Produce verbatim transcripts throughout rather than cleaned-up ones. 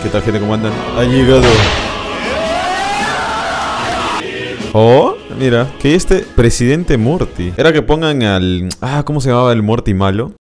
¿Qué tal, gente? ¿Cómo andan? Ha llegado. Oh, mira, que este presidente Morty. Era que pongan al... Ah, ¿cómo se llamaba el Morty malo?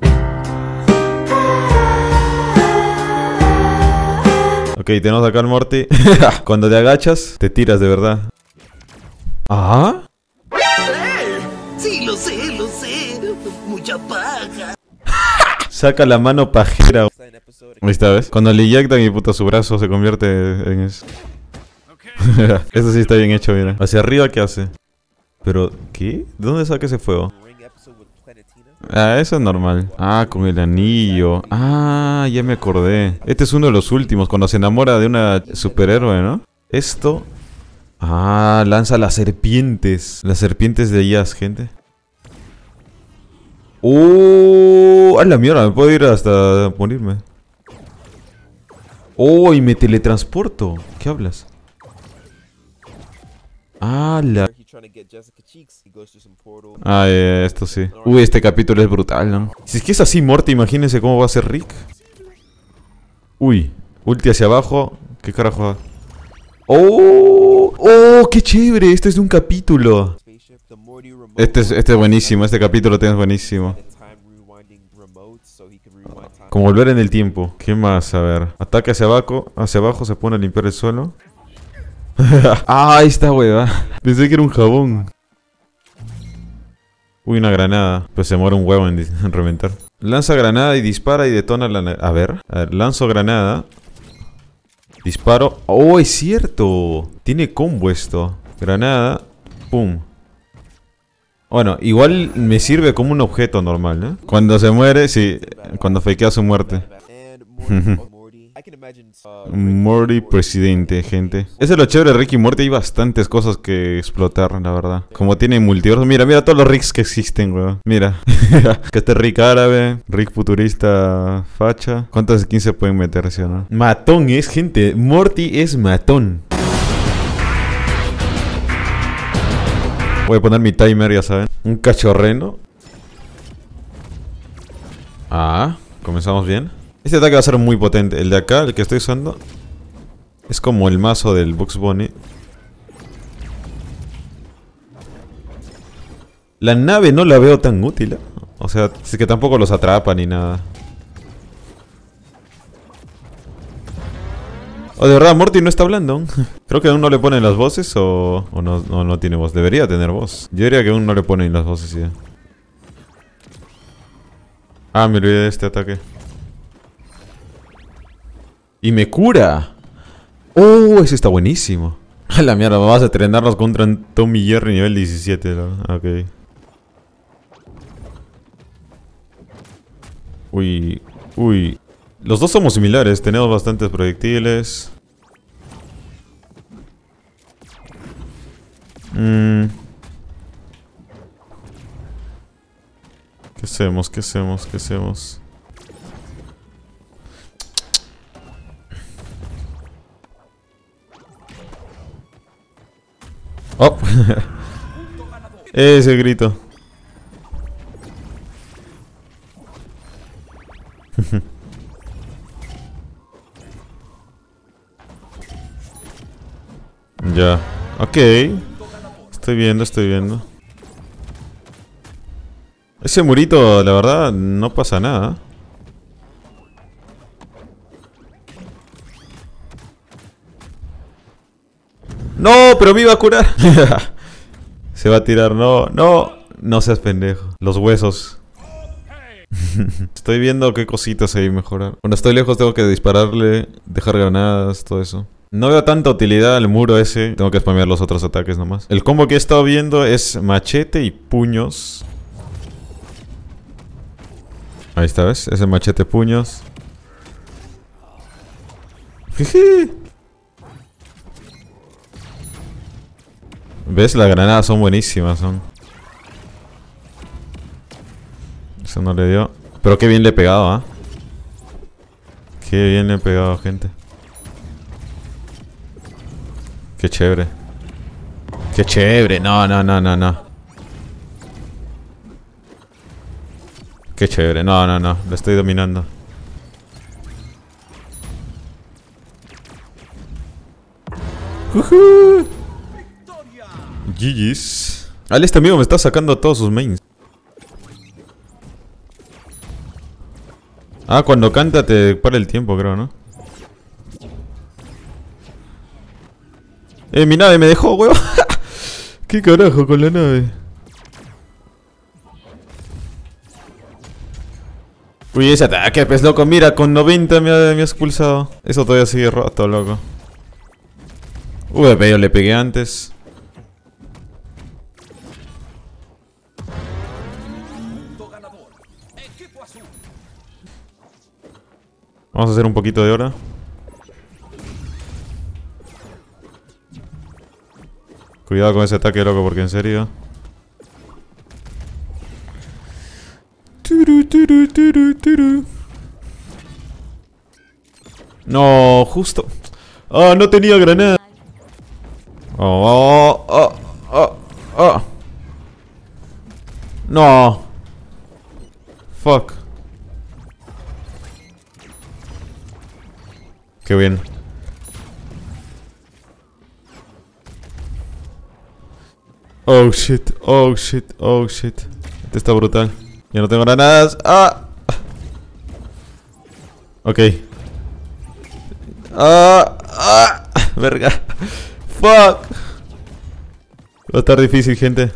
Ok, tenemos acá al Morty. Cuando te agachas, te tiras de verdad. ¿Ah? Sí, lo sé, lo sé. Mucha paja. Saca la mano pajera. Ahí está, ¿ves? Cuando le inyectan y puta su brazo se convierte en eso. Eso sí está bien hecho, mira. Hacia arriba, ¿qué hace? Pero, ¿qué? ¿De dónde saca ese fuego? Ah, eso es normal. Ah, con el anillo. Ah, ya me acordé. Este es uno de los últimos, cuando se enamora de una superhéroe, ¿no? Esto... Ah, lanza las serpientes. Las serpientes de Jazz, gente. ¡Oh! ¡A la mierda! Me puedo ir hasta morirme. ¡Oh! Y me teletransporto. ¿Qué hablas? Ah, la... Ah, eh, esto sí. Uy, este capítulo es brutal, ¿no? Si es que es así, Morty, imagínense cómo va a ser Rick. Uy, ulti hacia abajo. ¿Qué carajo? ¡Oh! ¡Oh! ¡Qué chévere! Esto es de un capítulo. Este es, este es buenísimo. Este capítulo es buenísimo. Como volver en el tiempo. ¿Qué más? A ver. Ataque hacia abajo. Hacia abajo se pone a limpiar el suelo. Ah, ahí está, hueva. Pensé que era un jabón. Uy, una granada. Pues se muere un huevo en, en reventar. Lanza granada y dispara y detona la... A ver. A ver, lanzo granada. Disparo. Oh, es cierto. Tiene combo esto. Granada. Pum. Bueno, igual me sirve como un objeto normal, ¿eh? Cuando se muere, sí. Cuando fakea su muerte. Morty presidente, gente. Eso es lo chévere de Rick y Morty. Hay bastantes cosas que explotar, la verdad. Como tiene multiverso. Mira, mira todos los Ricks que existen, weón. Mira. Que este Rick árabe, Rick futurista facha. ¿Cuántas skins se pueden meter, sí o no? Matón es, gente. Morty es matón. Voy a poner mi timer, ya saben. Un cachorreno. Ah, comenzamos bien. Este ataque va a ser muy potente. El de acá, el que estoy usando, es como el mazo del Bugs Bunny. La nave no la veo tan útil, ¿eh? O sea, es que tampoco los atrapa ni nada. O oh, de verdad, Morty no está hablando. Creo que aún no le ponen las voces o, o no, no, no tiene voz. Debería tener voz. Yo diría que aún no le ponen las voces, sí. Ah, me olvidé de este ataque. Y me cura. Oh, ese está buenísimo. A la mierda, vamos a entrenarnos contra un Tommy Jerry nivel diecisiete, ¿no? Ok. Uy, uy. Los dos somos similares, tenemos bastantes proyectiles. Mm. ¿Qué hacemos? ¿Qué hacemos? ¿Qué hacemos? Oh. Ese grito. Ya. Ok. Estoy viendo, estoy viendo. Ese murito, la verdad, no pasa nada. ¡No! ¡Pero me iba a curar! Se va a tirar. No, no. No seas pendejo. Los huesos. Estoy viendo qué cositas hay mejorar. Cuando estoy lejos tengo que dispararle, dejar granadas, todo eso. No veo tanta utilidad al muro ese. Tengo que spamear los otros ataques nomás. El combo que he estado viendo es machete y puños. Ahí está, ¿ves? Ese machete puños. Jeje. ¿Ves? Las granadas son buenísimas, son. Eso no le dio. Pero qué bien le he pegado, ¿ah? ¿eh? Qué bien le he pegado, gente. Qué chévere. Qué chévere. No, no, no, no, no. Qué chévere. No, no, no. Lo estoy dominando. Uh-huh. G G's. Ale, este amigo me está sacando todos sus mains. Ah, cuando canta te para el tiempo, creo, ¿no? Eh, mi nave me dejó, weón. ¿Qué carajo con la nave? Uy, ese ataque, pues, loco. Mira, con noventa me ha, me ha expulsado. Eso todavía sigue roto, loco. Uy, pero yo le pegué antes. Vamos a hacer un poquito de hora. Cuidado con ese ataque, loco, porque en serio. Turu, turu, turu, turu. No, justo. Ah, oh, no tenía granada. Oh, oh, oh, oh, oh. No. Fuck. Qué bien. Oh shit, oh shit, oh shit. Este está brutal. Ya no tengo granadas. Ah. Ok. Ah. Ah. Verga. Fuck. Va a estar difícil, gente.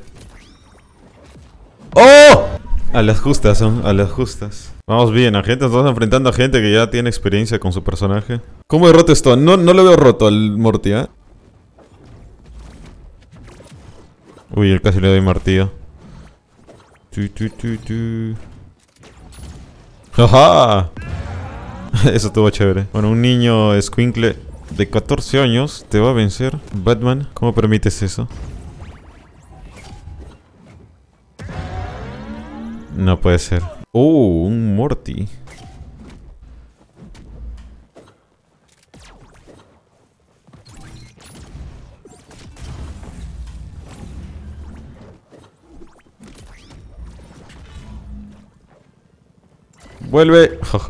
¡Oh! A las justas, son, a las justas. Vamos bien, a gente, estamos enfrentando a gente que ya tiene experiencia con su personaje. ¿Cómo he roto esto? No, no lo veo roto al Morty, ¿eh? Uy, él casi le doy martillo. Tu, tu, tu, tu. ¡Jaja! Eso estuvo chévere. Bueno, un niño escuincle de catorce años te va a vencer. Batman, ¿cómo permites eso? No puede ser. Oh, un Morty. Vuelve. Jaja.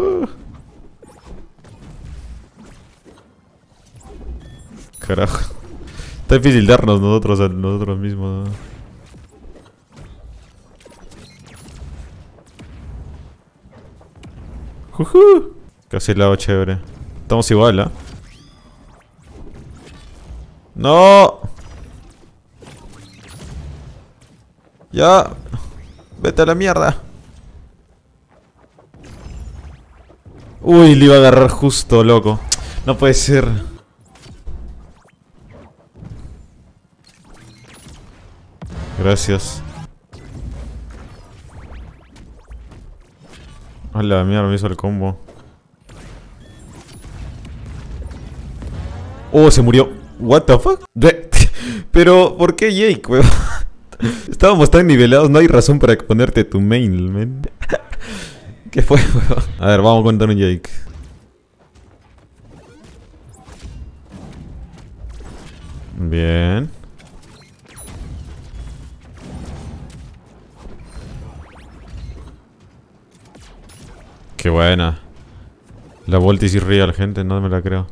Carajo. Está difícil darnos nosotros a nosotros mismos. Juju. Casi el lado chévere. Estamos igual, ¿eh? ¡No! ¡Ya! ¡Vete a la mierda! Uy, le iba a agarrar justo, loco. No puede ser. Gracias. A la mierda, me hizo el combo. Oh, se murió. What the fuck? Pero, ¿por qué Jake, weón? Estábamos tan nivelados, no hay razón para ponerte tu main, man. ¿Qué fue, weón? A ver, vamos a contar un Jake. Bien. Qué buena. La Voltis y real, gente, no me la creo.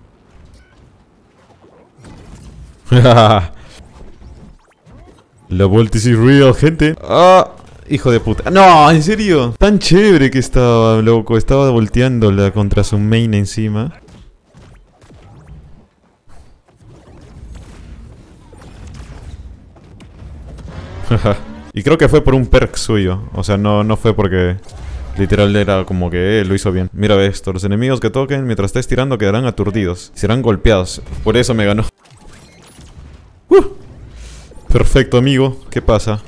La Voltis y real, gente. Ah, hijo de puta. No, en serio. Tan chévere que estaba, loco. Estaba volteándola contra su main encima. Y creo que fue por un perk suyo. O sea, no, no fue porque... Literal era como que eh, lo hizo bien. Mira esto, los enemigos que toquen mientras estés tirando quedarán aturdidos. Serán golpeados. Por eso me ganó. Uh, perfecto, amigo. ¿Qué pasa?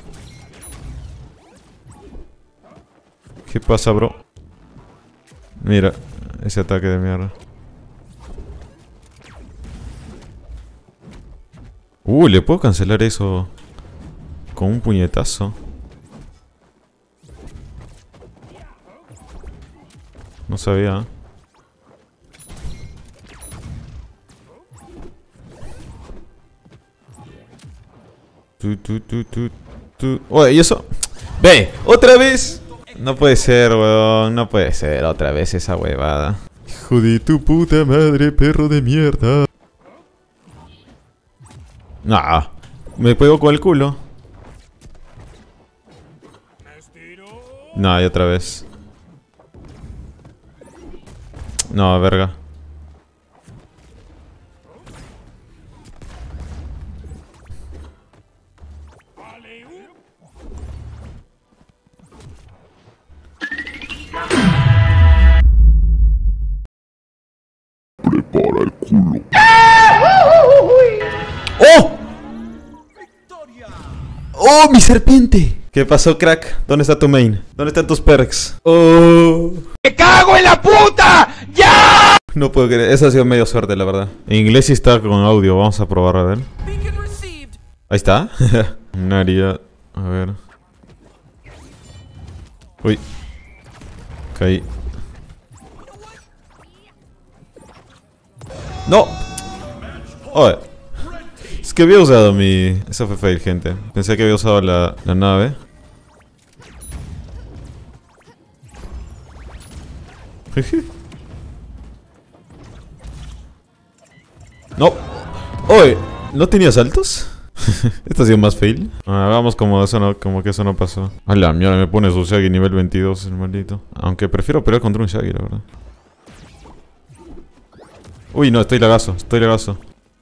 ¿Qué pasa, bro? Mira, ese ataque de mierda. Uh, ¿le puedo cancelar eso con un puñetazo? No sabía. Tu, tu, tu, tu, tu. Oye, ¿y eso? ¡Ve! ¡Otra vez! No puede ser, weón. No puede ser otra vez esa huevada. Hijo de tu puta madre, perro de mierda. Nah, me pego con el culo. No, y otra vez. No, verga. Prepara el culo. ¡Oh! ¡Oh, mi serpiente! ¿Qué pasó, crack? ¿Dónde está tu main? ¿Dónde están tus perks? ¡Oh! ¡Me cago en la puta! ¡Ya! No puedo creer, eso ha sido medio suerte, la verdad. En inglés sí está con audio, vamos a probar a ver. Ahí está. Naria, a ver. Uy. Caí. ¡No! Oye. Es que había usado mi... Eso fue fail, gente. Pensé que había usado la, la nave. No. Oye, ¿no tenía saltos? Esto ha sido más fail. Ah, vamos como eso no, como que eso no pasó. A la mierda, me pone su Shaggy nivel veintidós, el maldito. Aunque prefiero pelear contra un Shaggy, la verdad. Uy, no, estoy lagazo, estoy lagazo.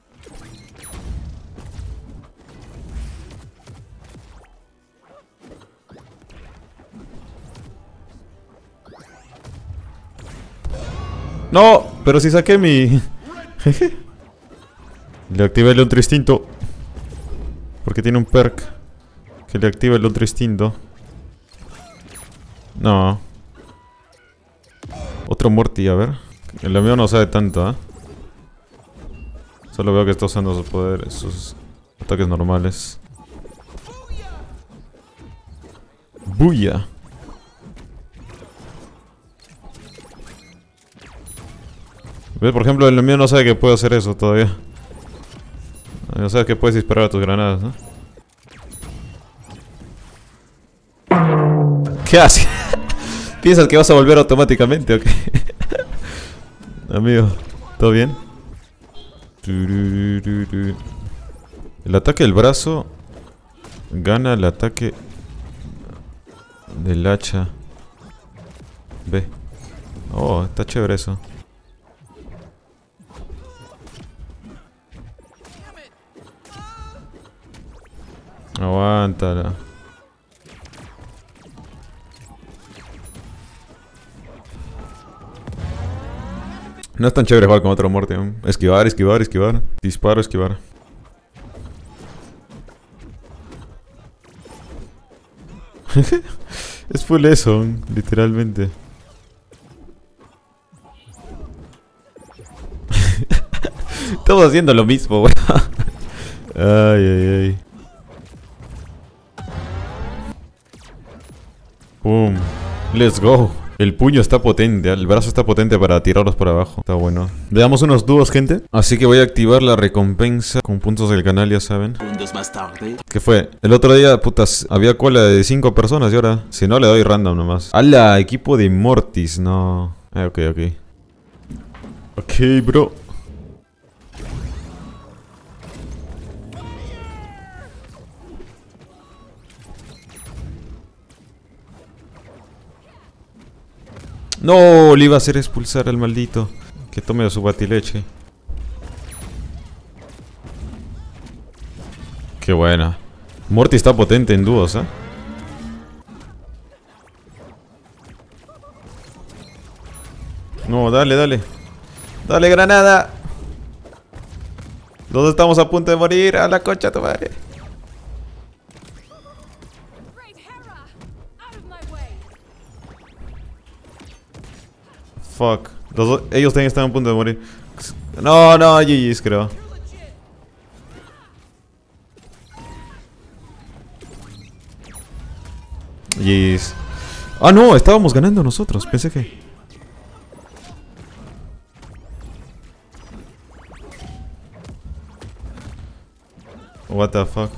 No, pero si saqué mi... Le activé el otro instinto. Porque tiene un perk que le activa el otro instinto. No. Otro Morty, a ver. El mío no sabe tanto, ¿eh? Solo veo que está usando sus poderes, sus ataques normales. ¡Buya! ¿Ves? Por ejemplo, el mío no sabe que puede hacer eso todavía. No sabes que puedes disparar a tus granadas, ¿no? ¿Qué haces? ¿Piensas que vas a volver automáticamente o qué? Amigo, ¿todo bien? El ataque del brazo gana el ataque del hacha. Ve. Oh, está chévere eso. Aguántala. No es tan chévere jugar con otro Morty, ¿no? Esquivar, esquivar, esquivar. Disparo, esquivar. Es full eso, literalmente. Estamos haciendo lo mismo, weón. Ay, ay, ay. Boom. Let's go. El puño está potente, el brazo está potente para tirarlos por abajo. Está bueno. Le damos unos dúos, gente. Así que voy a activar la recompensa con puntos del canal, ya saben. Segundos más tarde. ¿Qué fue? El otro día, putas, había cola de cinco personas y ahora, si no, le doy random nomás. ¡Hala! Equipo de Mortis, no. Ah, ok, ok. Ok, bro. No, le iba a hacer expulsar al maldito. Que tome su batileche. Qué buena. Morty está potente en dúos, ¿eh? No, dale, dale. Dale, granada. Todos estamos a punto de morir. A la concha, tu madre. Fuck. Los dos, ellos también están a punto de morir. No, no, G G's creo. G G's. Ah, no, estábamos ganando nosotros. Pensé que... What the fuck.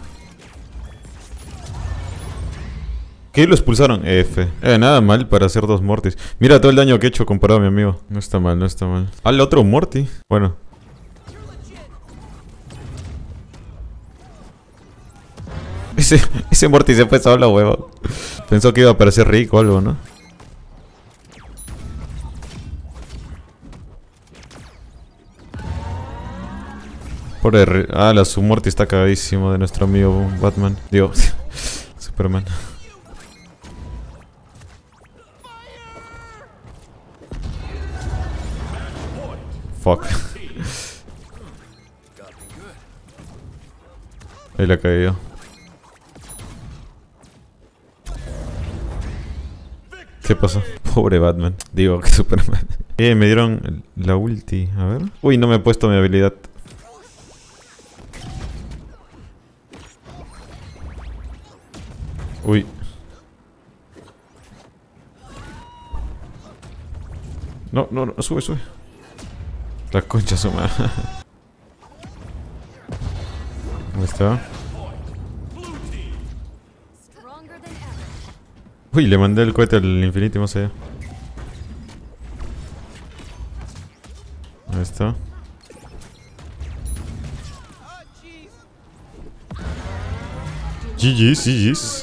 ¿Qué? Lo expulsaron. F. Eh, nada mal para hacer dos Mortis. Mira todo el daño que he hecho comparado a mi amigo. No está mal, no está mal. Ah, el otro Morty. Bueno. ese, ese Morty se fue solo, huevo. Pensó que iba a parecer rico o algo, ¿no? Pobre... Ah, la su Morty está cagadísimo de nuestro amigo Batman. Digo, Superman. Fuck. Ahí la caí yo. ¿Qué pasó? Pobre Batman. Digo, que Superman. Eh, me dieron la ulti. A ver. Uy, no me he puesto mi habilidad. Uy. No, no, no, sube, sube. La concha suma. ¿Dónde está? Uy, le mandé el cohete al infinito más allá. Ahí está. G G's, G G's.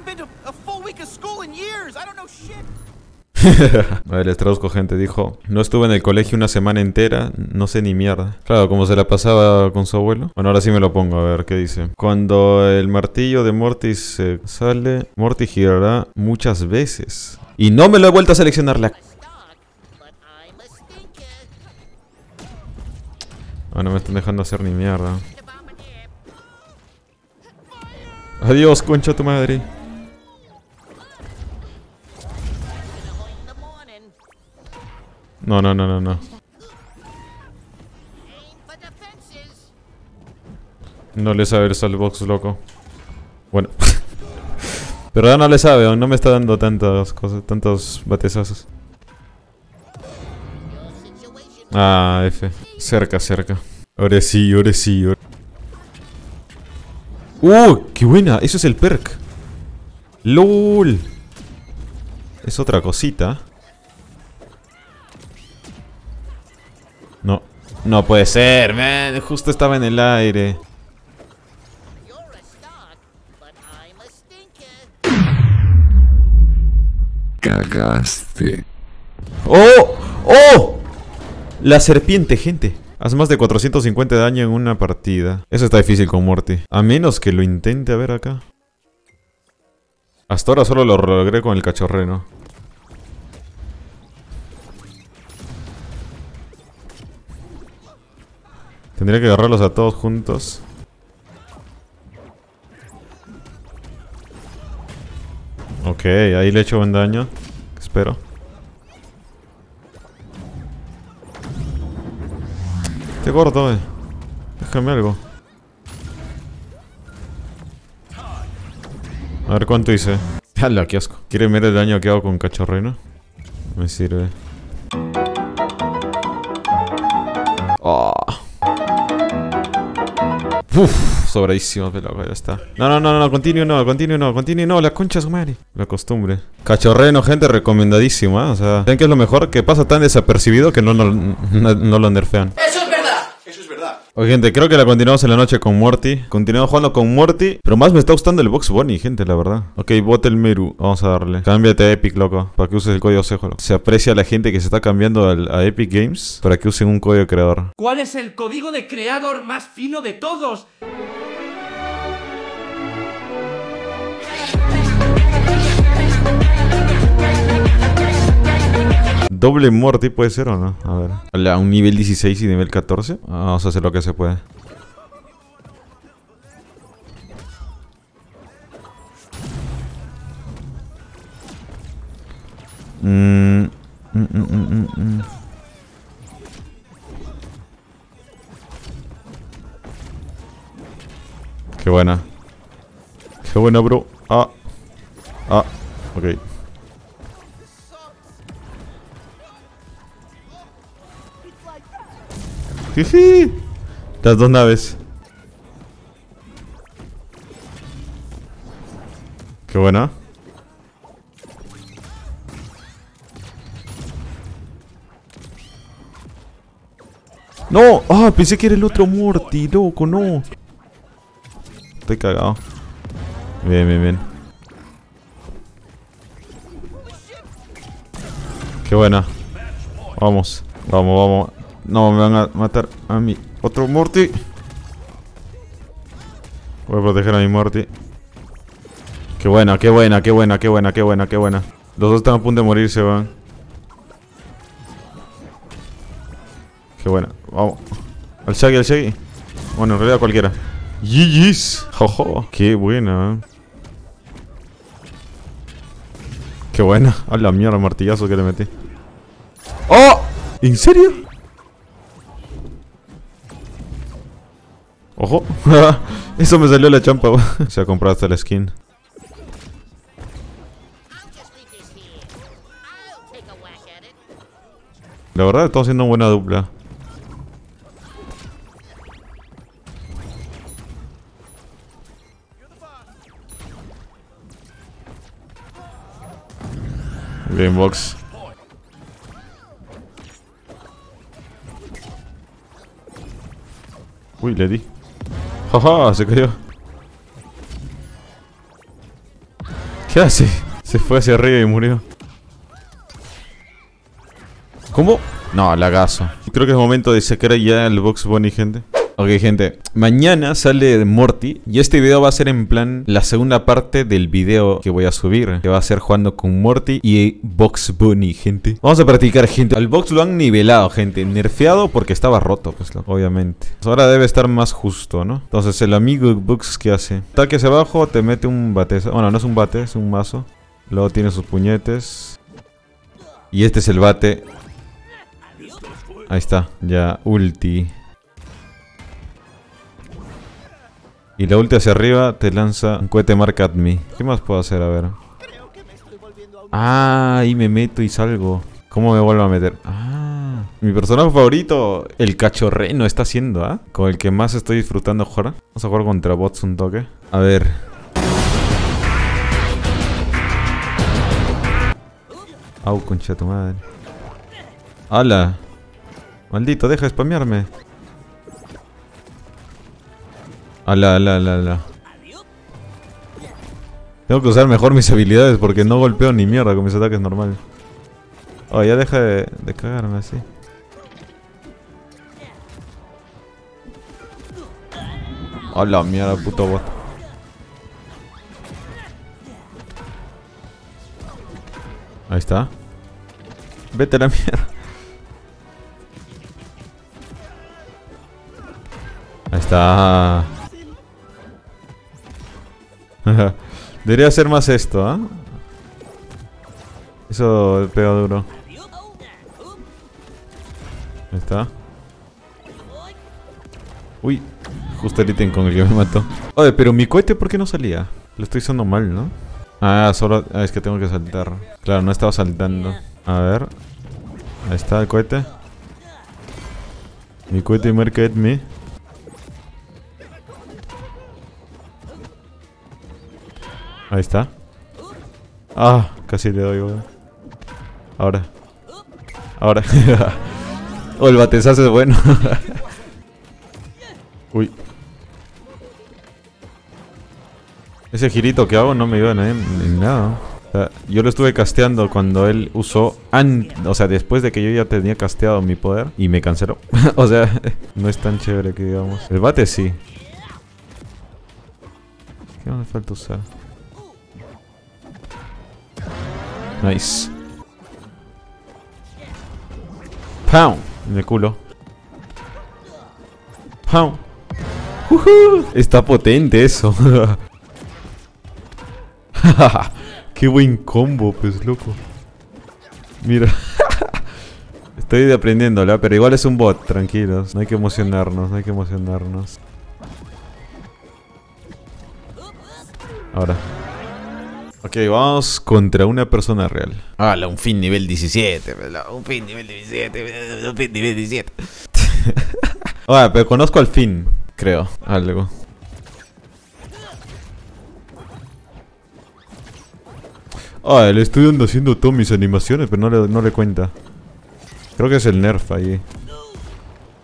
A ver, les traduzco, gente. Dijo: no estuve en el colegio una semana entera, no sé ni mierda. Claro, como se la pasaba con su abuelo. Bueno, ahora sí me lo pongo, a ver qué dice. Cuando el martillo de Morty se sale, Morty girará muchas veces. Y no me lo he vuelto a seleccionar la... Ah, no me están dejando hacer ni mierda. Adiós, concha tu madre. No, no, no, no, no. No le sabe el Saltbox, loco. Bueno. Pero ya no le sabe, aún no me está dando tantas cosas, tantos batezazos. Ah, F. Cerca, cerca. Ahora sí, ahora sí. Ahora... ¡Uh! ¡Qué buena! Eso es el perk. ¡Lol! Es otra cosita. No, no puede ser, man. Justo estaba en el aire. Cagaste. ¡Oh! ¡Oh! La serpiente, gente. Hace más de cuatrocientos cincuenta de daño en una partida. Eso está difícil con Morty. A menos que lo intente a ver acá. Hasta ahora solo lo logré con el cachorreno. Tendría que agarrarlos a todos juntos. Ok, ahí le he hecho buen daño. Espero. Este gordo, eh. Déjame algo. A ver cuánto hice. ¡Hala, qué asco! ¿Quieren ver el daño que hago con cachorreno? Me sirve. Oh. Uff, sobradísimo, pero ya está. No, no, no, no, continue no, continue no, continue no, la concha de su madre. La costumbre. Cachorreno, gente, recomendadísimo, ¿eh? O sea, ¿saben qué es lo mejor? Que pasa tan desapercibido que no, no, no, no lo nerfean. Eso es verdad, eso es verdad. Oye, gente, creo que la continuamos en la noche con Morty. Continuamos jugando con Morty. Pero más me está gustando el Box Bunny, gente, la verdad. Ok, bota el Meru. Vamos a darle. Cámbiate a Epic, loco. Para que uses el código Cejo, loco. Se aprecia a la gente que se está cambiando al, a Epic Games para que usen un código de creador. ¿Cuál es el código de creador más fino de todos? Doble Morty puede ser o no. A ver. A un nivel dieciséis y nivel catorce. Vamos a hacer lo que se puede. Mm, mm, mm, mm, mm. Qué buena. Qué buena, bro. Ah. Ah. Ok. Jiji. Las dos naves. Qué buena. No, ah, pensé que era el otro Morty, loco, no. Estoy cagado. Bien, bien, bien. Qué buena. Vamos, vamos, vamos. No, me van a matar a mi otro Morty. Voy a proteger a mi Morty. Qué buena, qué buena, qué buena, qué buena, qué buena, qué buena. Los dos están a punto de morirse, van. Qué buena, vamos. Al Shaggy, al Shaggy. Bueno, en realidad cualquiera. G G's. Jojo. Qué buena. ¿Eh? Qué buena. A la mierda, martillazo que le metí. ¡Oh! ¿En serio? Ojo. Eso me salió la champa. Se ha comprado hasta la skin. La verdad, estamos haciendo una buena dupla. Gamebox. Uy, le di. Jaja, se cayó. ¿Qué hace? Se fue hacia arriba y murió. ¿Cómo? No, lagazo. Creo que es momento de sacar ya el Box Bunny, gente. Ok, gente, mañana sale Morty y este video va a ser en plan la segunda parte del video que voy a subir, que va a ser jugando con Morty y Box Bunny, gente. Vamos a practicar, gente. Al Box lo han nivelado, gente, nerfeado porque estaba roto, pues, obviamente. Ahora debe estar más justo, ¿no? Entonces el amigo Box, ¿qué hace? Ataque hacia abajo, te mete un bate. Bueno, no es un bate, es un mazo. Luego tiene sus puñetes. Y este es el bate. Ahí está, ya, ulti. Y la ulti hacia arriba te lanza un cohete marca at me. ¿Qué más puedo hacer? A ver. Ah, ahí me meto y salgo. ¿Cómo me vuelvo a meter? Ah, mi personaje favorito, el cachorreno, está haciendo, ¿ah? ¿eh? Con el que más estoy disfrutando jugar. Vamos a jugar contra bots un toque. A ver. Au, concha de tu madre. ¡Hala! Maldito, deja de spamearme. Ala, ala, ala, ala. Tengo que usar mejor mis habilidades porque no golpeo ni mierda con mis ataques normales. Oh, ya deja de, de cagarme así. Hola, mierda, puto bot. Ahí está. Vete a la mierda. Ahí está. Debería hacer más esto, ¿eh? Eso pega duro. Ahí está. Uy, justo el ítem con el que me mató. Oye, pero mi cohete, ¿por qué no salía? Lo estoy usando mal, ¿no? Ah, solo... Ah, es que tengo que saltar. Claro, no estaba saltando. A ver. Ahí está el cohete. Mi cohete marca at me. Ahí está. Ah, casi le doy, weón. Ahora. Ahora. Oh, el batezazo es bueno. Uy. Ese girito que hago no me ayuda en, en nada. O sea, yo lo estuve casteando cuando él usó... An o sea, después de que yo ya tenía casteado mi poder. Y me canceló. O sea, no es tan chévere que digamos. El bate sí. ¿Qué me falta usar? Nice. Pow. En el culo. Pow. Uh-huh. Está potente eso. Qué buen combo, pues, loco. Mira. Estoy aprendiéndola, pero igual es un bot, tranquilos. No hay que emocionarnos, no hay que emocionarnos. Ahora. Ok, vamos contra una persona real. ¡Hala! Un fin nivel diecisiete. Un fin nivel diecisiete. Un fin nivel diecisiete. Oye, pero conozco al fin, creo. Algo. Ah, le estoy haciendo todas mis animaciones, pero no le, no le cuenta. Creo que es el nerf ahí.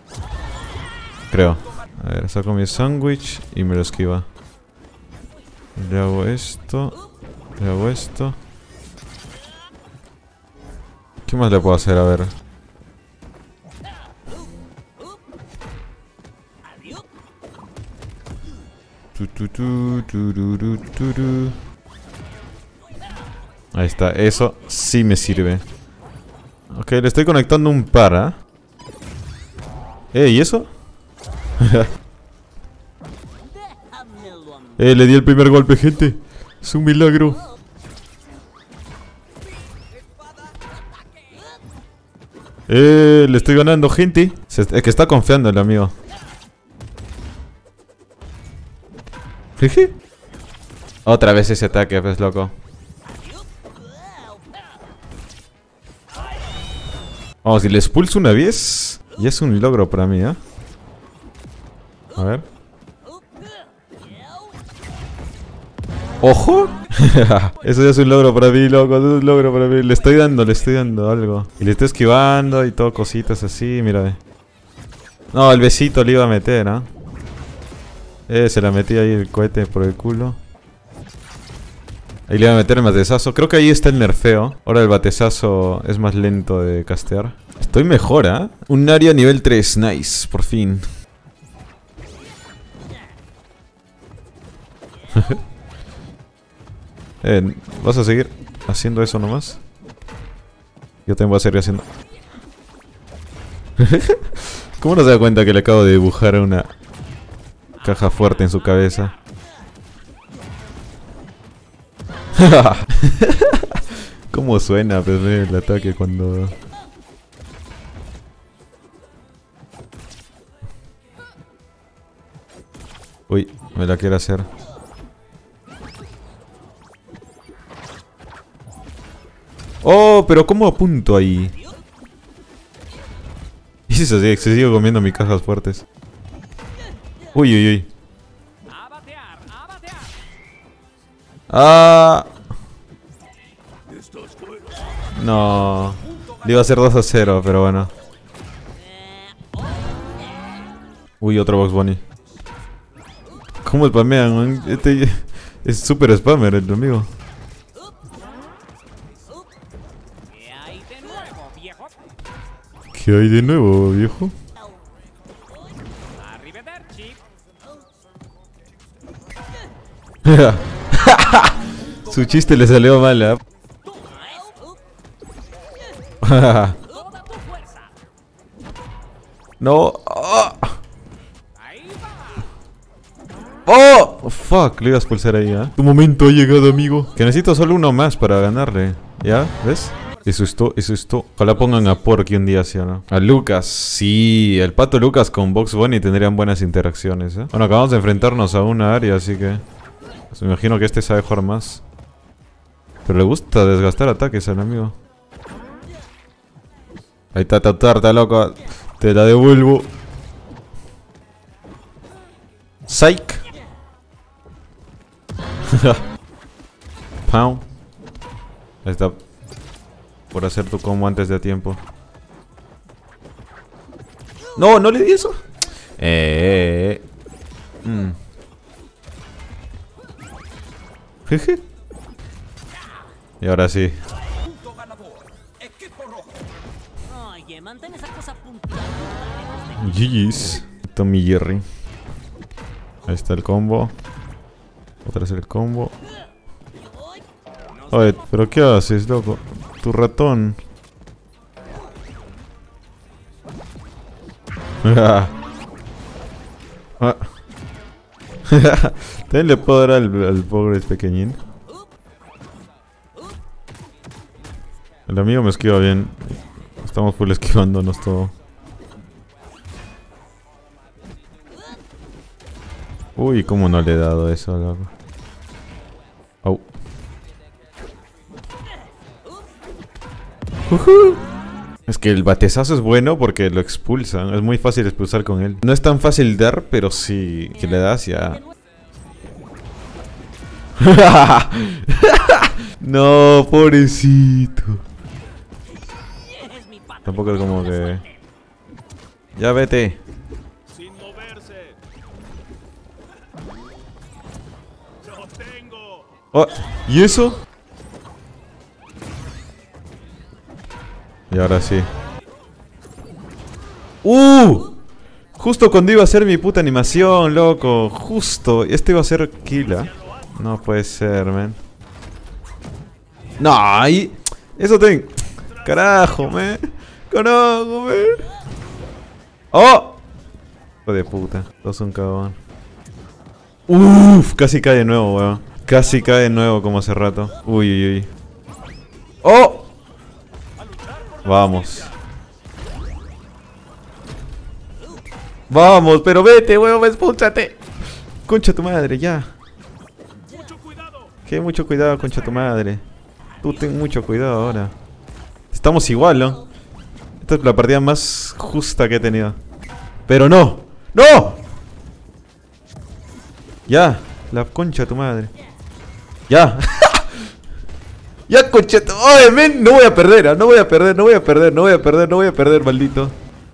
Creo. A ver, saco mi sándwich y me lo esquiva. Le hago esto. Le hago esto. ¿Qué más le puedo hacer? A ver. Tu, tu, tu, tu, tu, tu, tu, tu. Ahí está, eso sí me sirve. Ok, le estoy conectando un par, ¿eh? Eh, ¿y eso? eh, le di el primer golpe, gente. Es un milagro. Eh, le estoy ganando, gente. Se, es que está confiando el amigo. Jeje. Otra vez ese ataque, pues loco. Vamos, si le expulso una vez, ya es un logro para mí, ¿eh? A ver. ¡Ojo! Eso ya es un logro para mí, loco. Eso es un logro para mí. Le estoy dando, le estoy dando algo. Y le estoy esquivando y todo, cositas así, mira. No, el besito le iba a meter, ¿ah? ¿eh? Eh, se la metí ahí el cohete por el culo. Ahí le iba a meter el batezazo. Creo que ahí está el nerfeo. Ahora el batezazo es más lento de castear. Estoy mejor, ¿ah? ¿eh? Un área nivel tres. Nice, por fin. eh, ¿Vas a seguir haciendo eso nomás? Yo también voy a seguir haciendo. ¿Cómo no se da cuenta que le acabo de dibujar una caja fuerte en su cabeza? ¿Cómo suena pues, el ataque cuando... Uy, me la quiere hacer. Oh, pero ¿cómo apunto ahí? Y si se sigue comiendo mis cajas fuertes. Uy, uy, uy. Ah. No. Le iba a hacer dos a cero, pero bueno. Uy, otro Box Bunny. ¿Cómo spamean, man? Este es super spammer el amigo. ¿Qué hay de nuevo, viejo? Su chiste le salió mal, ¿eh? No. Oh. Oh, fuck, le iba a expulsar ahí, ¿eh? Tu momento ha llegado, amigo. Que necesito solo uno más para ganarle. ¿Ya? ¿Ves? Eso es todo, eso es todo. Ojalá pongan a Porky un día, ¿sí o no? A Lucas, sí. El pato Lucas con Box Bunny tendrían buenas interacciones, ¿eh? Bueno, acabamos de enfrentarnos a una área, así que... Pues me imagino que este sabe jugar más. Pero le gusta desgastar ataques al amigo. Ahí está, ta tarta, loco. Te la devuelvo. Psych. Pow. Ahí está. Por hacer tu combo antes de tiempo. No, no le di eso. Eh. eh. Mm. Jeje. Y ahora sí. G G's. Tommy Jerry. Ahí está el combo. Otra vez el combo. Oye, pero ¿qué haces, loco? Tu ratón. Ah. También le puedo dar al, al pobre pequeñín. El amigo me esquiva bien. Estamos full esquivándonos todo. Uy, cómo no le he dado eso, loco. Oh. Uh-huh. Es que el batezazo es bueno porque lo expulsan. Es muy fácil expulsar con él. No es tan fácil dar, pero sí que le das ya. No, pobrecito. Tampoco es como que... Ya vete. Oh, ¿y eso? Y ahora sí. ¡Uh! Justo cuando iba a hacer mi puta animación, loco. Justo. Este iba a ser Killa. No puede ser, man. No, ahí. Eso ten. Carajo, man. Carajo, man. ¡Oh! Hijo de puta. Sos un cagón. Uff, casi cae de nuevo, weón. Casi cae de nuevo como hace rato. Uy, uy, uy. ¡Oh! Vamos. Vamos, pero vete, weón, expúlsate. Concha tu madre, ya. Que mucho cuidado, concha tu madre. Tú ten mucho cuidado ahora. Estamos igual, ¿no? Esta es la partida más justa que he tenido. Pero no. ¡No! Ya, la concha de tu madre. Ya. Ya, concha de tu... ¡Oye, men! No voy a perder, ¿eh? No voy a perder, no voy a perder, no voy a perder, no voy a perder, maldito.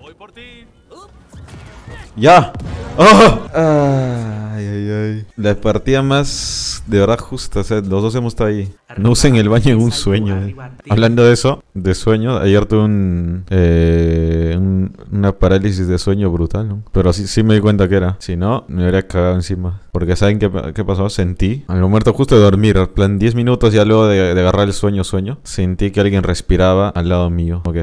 Ya. ¡Oh! Ay, ay, ay. La partida más de verdad justa. O sea, los dos hemos estado ahí. No usen el baño en un sueño. Eh. Hablando de eso, de sueño, ayer tuve un, eh, un una parálisis de sueño brutal, ¿no? Pero sí, sí me di cuenta que era. Si no, me hubiera cagado encima. Porque ¿saben qué, qué pasó? Sentí, al momento justo de dormir, en plan diez minutos ya luego de, de agarrar el sueño, sueño, sentí que alguien respiraba al lado mío. Ok.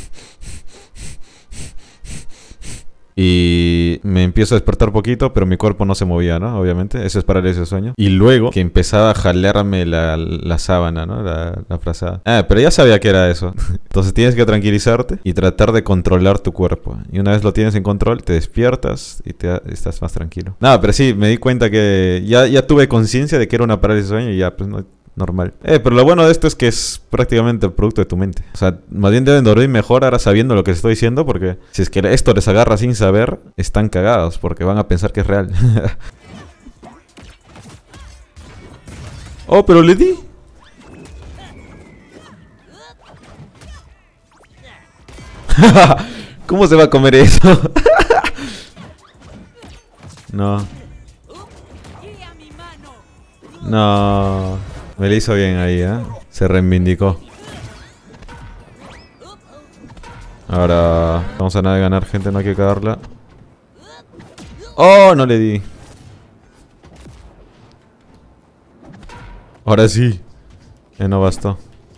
Y me empiezo a despertar poquito, pero mi cuerpo no se movía, ¿no? Obviamente, eso es parálisis de sueño. Y luego que empezaba a jalarme la, la sábana, ¿no? La, la frazada. Ah, pero ya sabía que era eso. Entonces tienes que tranquilizarte y tratar de controlar tu cuerpo. Y una vez lo tienes en control, te despiertas y te, estás más tranquilo. Nada, pero sí, me di cuenta que ya, ya tuve conciencia de que era una parálisis de sueño y ya, pues no... normal. Eh, pero lo bueno de esto es que es prácticamente el producto de tu mente. O sea, más bien deben dormir mejor ahora sabiendo lo que les estoy diciendo, porque si es que esto les agarra sin saber, están cagados, porque van a pensar que es real. Oh, pero le di. ¿Cómo se va a comer eso? No. No. Me lo hizo bien ahí, ¿eh? Se reivindicó. Ahora, vamos a nada de ganar, gente, no hay que cagarla. ¡Oh! No le di. Ahora sí. Eh, no bastó.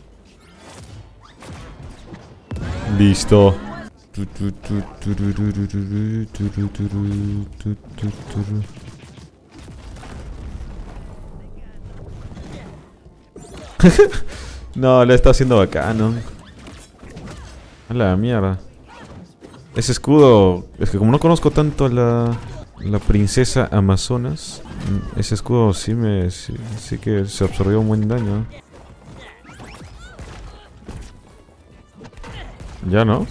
Listo. No, le está haciendo bacano. A la mierda. Ese escudo... Es que como no conozco tanto a la... La princesa Amazonas, ese escudo sí me... Sí, sí que se absorbió un buen daño. Ya no.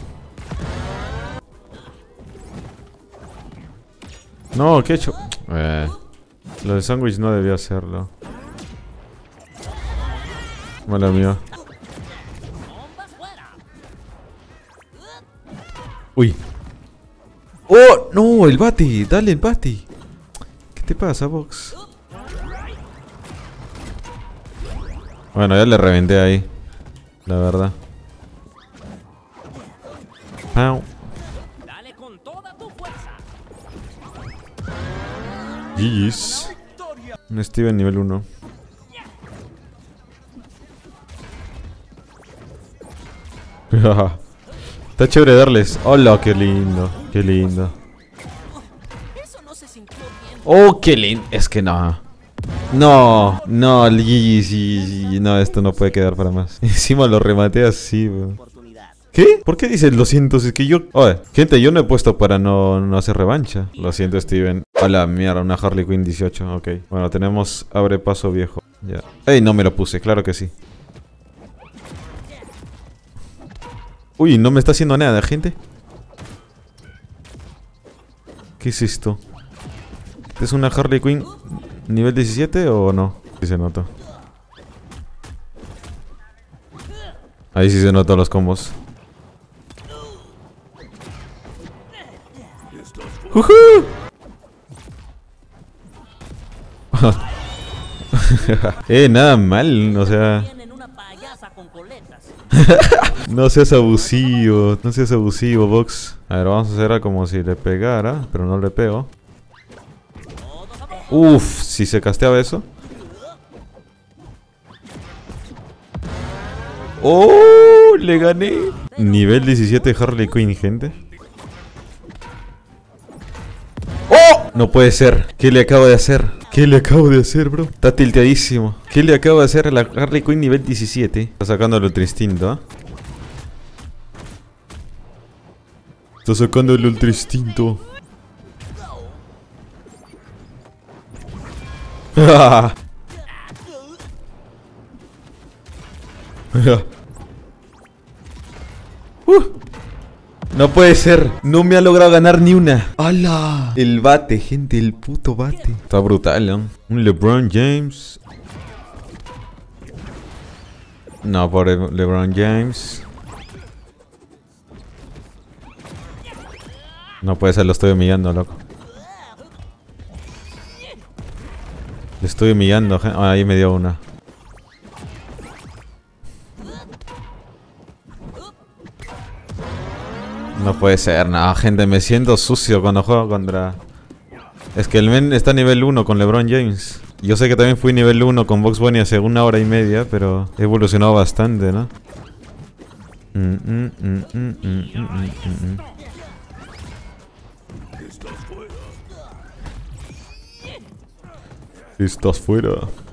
No, ¿qué he hecho? Eh, lo de sándwich no debía hacerlo. Mala mía. Uy. ¡Oh! ¡No! ¡El bati! ¡Dale el bati! ¿Qué te pasa, Vox? Bueno, ya le reventé ahí. La verdad. ¡Pau! Dale con toda tu fuerza. G G's. Un Steven nivel uno. Está chévere darles. Hola, qué lindo. Qué lindo. Oh, qué lindo. Es que no. No, no, G G. No, esto no puede quedar para más. Encima lo rematé así, bro. ¿Qué? ¿Por qué dices lo siento? Es que yo... Oye, gente, yo no he puesto para no, no hacer revancha. Lo siento, Steven. Hola, mierda, una Harley Quinn dieciocho. Ok. Bueno, tenemos abre paso viejo. Ya. Ey, no me lo puse, claro que sí. Uy, no me está haciendo nada, gente. ¿Qué es esto? ¿Es una Harley Quinn nivel diecisiete o no? Sí se nota. Ahí sí se notan los combos. ¡Jujú! eh, nada mal, o sea... No seas abusivo, no seas abusivo, Box. A ver, vamos a hacer como si le pegara, pero no le pego. Uff, si se casteaba eso. ¡Oh! Le gané. Nivel diecisiete Harley Quinn, gente. ¡Oh! No puede ser. ¿Qué le acabo de hacer? ¿Qué le acabo de hacer, bro? Está tilteadísimo. ¿Qué le acabo de hacer a la Harley Quinn nivel diecisiete? Está sacando el Ultra Instinto, ¿eh? Está sacando el Ultra Instinto. uh. No puede ser. No me ha logrado ganar ni una. ¡Hala! El bate, gente. El puto bate. Está brutal, ¿no? Un LeBron James. No, por LeBron James. No puede ser, lo estoy humillando, loco. Le estoy humillando. Ah, ahí me dio una. No puede ser, no, gente, me siento sucio cuando juego contra... Es que el men está a nivel uno con LeBron James. Yo sé que también fui nivel uno con Bugs Bunny hace una hora y media, pero he evolucionado bastante, ¿no? Mm, mm, mm, mm, mm, mm, mm, mm. Estás fuera.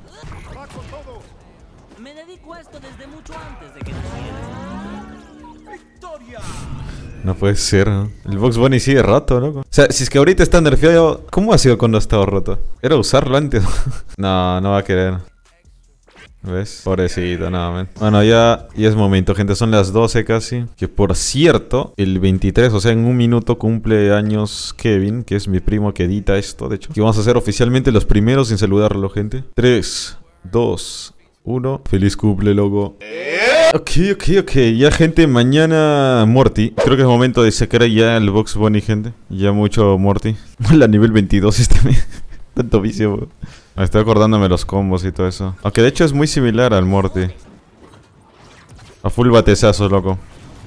Me dedico a esto desde mucho antes de que nacieras. ¡Victoria! No puede ser, ¿no? El Bugs Bunny sigue roto, loco. O sea, si es que ahorita está nerfeado, ¿cómo ha sido cuando ha estado roto? Era usarlo antes. No, no va a querer. ¿Ves? Pobrecito, no, man. Bueno, ya, ya es momento, gente. Son las doce casi. Que por cierto, el veintitrés, o sea, en un minuto cumple años Kevin, que es mi primo que edita esto, de hecho. Y vamos a ser oficialmente los primeros en saludarlo, gente. tres, dos, uno. Feliz cumple, loco. Ok, ok, ok. Ya, gente, mañana Morty. Creo que es momento de sacar ya el Bugs Bunny, gente. Ya mucho Morty. La nivel veintidós este mes. Tanto vicio, bro. Estoy acordándome los combos y todo eso. Aunque de hecho es muy similar al Morty. A full batezazos, loco.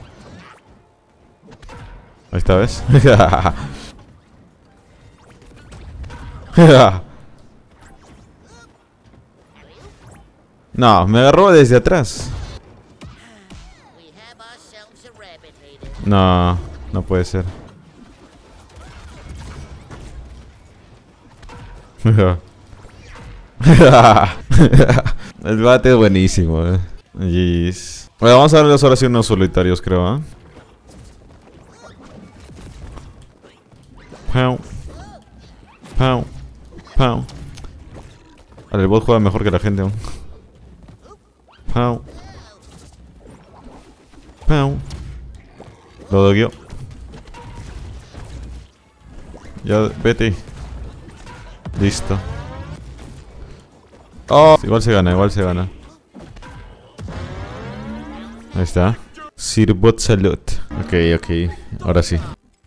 Ahí está, ¿ves? No, me agarró desde atrás. No, no puede ser. El bate es buenísimo, eh. Jeez. Bueno, vamos a darles ahora sí unos solitarios, creo, ¿eh? Pau. Pau. Pau. Vale, el bot juega mejor que la gente aún. Pau. Pau. Lo dogueó. Ya, vete. Listo. Oh, igual se gana, igual se gana. Ahí está. Sir Bot Salud. Ok, ok. Ahora sí.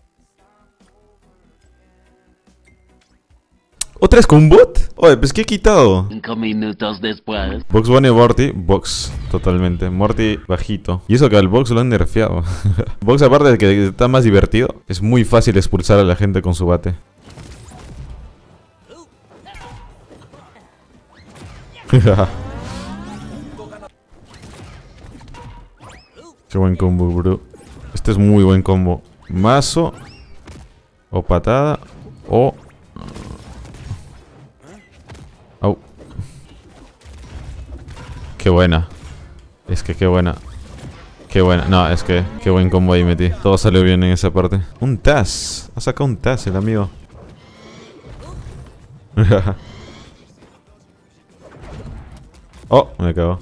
¿Otra vez con un bot? Oye, pues ¿qué he quitado? Cinco minutos después. Bugs Bunny Morty. Box, totalmente. Morty bajito. Y eso que al Box lo han nerfeado. Box, aparte de que está más divertido, es muy fácil expulsar a la gente con su bate. Qué buen combo, bro. Este es muy buen combo. Mazo. O patada. O... Au. Qué buena. Es que qué buena. Qué buena. No, es que qué buen combo ahí metí. Todo salió bien en esa parte. Un Taz. Ha sacado un Taz el amigo. Oh, me cago.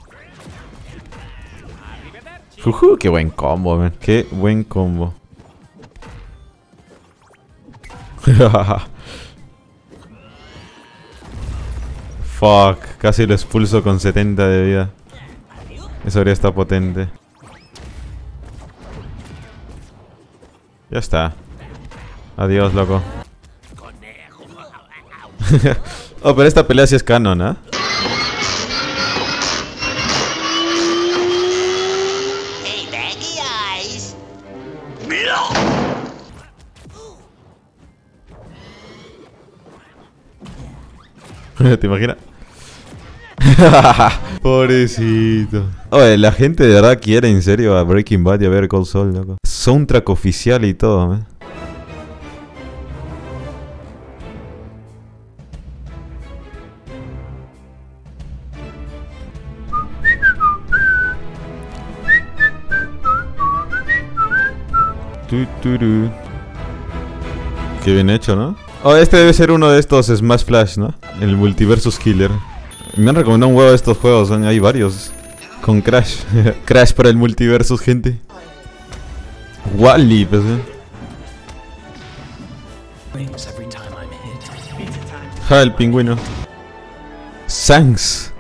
Juju, qué buen combo, man. Qué buen combo. Fuck, casi lo expulso con setenta de vida. Eso habría estado potente. Ya está. Adiós, loco. Oh, pero esta pelea sí es canon, ¿eh? ¿Te imaginas? Pobrecito. Oye, la gente de verdad quiere en serio a Breaking Bad y a ver Cold Soul, loco. Soundtrack oficial y todo, man. Tuturu. Qué bien hecho, ¿no? Oh, este debe ser uno de estos Smash Flash, ¿no? El Multiversus Killer. Me han recomendado un huevo de estos juegos, ¿no? Hay varios. Con Crash. Crash para el Multiversus, gente. Wally, pues, ¿eh? Ja, el pingüino. Sans.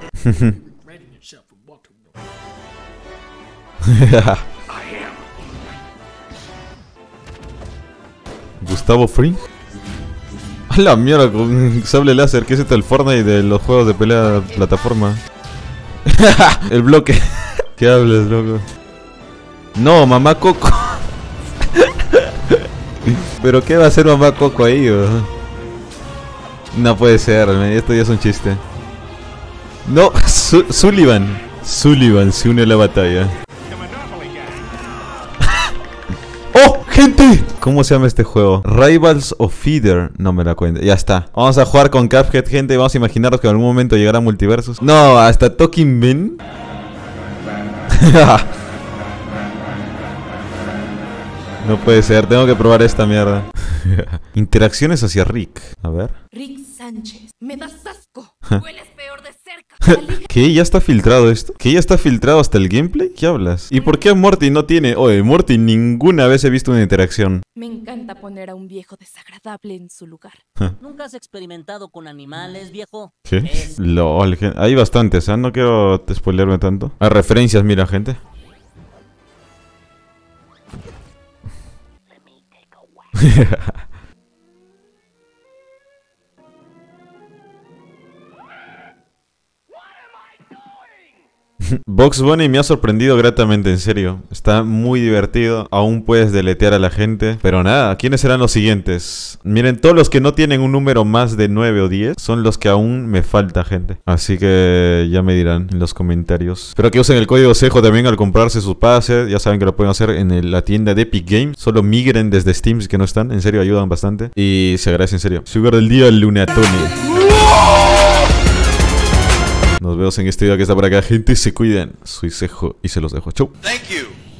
Gustavo Fring. A la mierda, con sable láser. ¿Qué es esto? El Fortnite de los juegos de pelea plataforma. El bloque. ¿Qué hablas, loco? No, mamá Coco. ¿Pero qué va a hacer mamá Coco ahí, bro? No puede ser, man. Esto ya es un chiste. No, Su Sullivan. Sullivan se une a la batalla. ¡Oh, gente! ¿Cómo se llama este juego? Rivals of Feeder. No me la cuento. Ya está. Vamos a jugar con Cuphead, gente. Vamos a imaginarnos que en algún momento llegará Multiversus. No, hasta Talking Ben. No puede ser. Tengo que probar esta mierda. Interacciones hacia Rick. A ver. Rick Sánchez. Me das asco. Hueles peor de cerca. ¿Qué? ¿Ya está filtrado esto? ¿Que ya está filtrado hasta el gameplay? ¿Qué hablas? ¿Y por qué Morty no tiene? Oye, Morty ninguna vez he visto una interacción. Me encanta poner a un viejo desagradable en su lugar. ¿Nunca has experimentado con animales, viejo? ¿Qué? Es... LOL, gente. Hay bastantes, ¿eh? No quiero spoilearme tanto. Hay referencias, mira, gente. Bugs Bunny me ha sorprendido gratamente, en serio. Está muy divertido. Aún puedes deletear a la gente. Pero nada, ¿quiénes serán los siguientes? Miren, todos los que no tienen un número más de nueve o diez son los que aún me falta, gente. Así que ya me dirán en los comentarios. Espero que usen el código CEJO también al comprarse sus pases. Ya saben que lo pueden hacer en el, la tienda de Epic Games. Solo migren desde Steam si que no están. En serio, ayudan bastante. Y se agradece, en serio. Sugar del día, Lunatone. Nos vemos en este video que está por acá, gente. Se cuidan. Soy Cejo y se los dejo. Chau. Thank you.